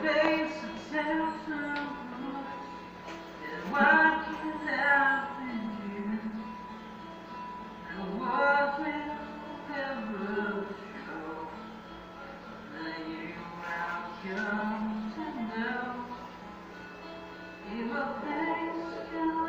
face that tells so much is what can happen here. And what will ever show that you have come to know. If a face can